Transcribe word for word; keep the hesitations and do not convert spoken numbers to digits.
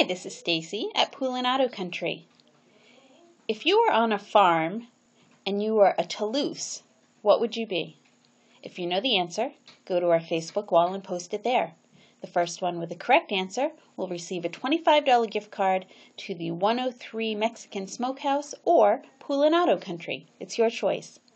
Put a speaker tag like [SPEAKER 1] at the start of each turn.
[SPEAKER 1] Hi, this is Stacy at Pool and Auto Country. If you were on a farm and you were a Toulouse, what would you be? If you know the answer, go to our Facebook wall and post it there. The first one with the correct answer will receive a twenty-five dollar gift card to the one oh three Mexican Smokehouse or Pool and Auto Country. It's your choice.